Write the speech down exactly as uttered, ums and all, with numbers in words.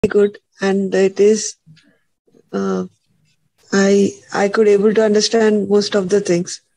good, and it is. Uh, I I could able to understand most of the things.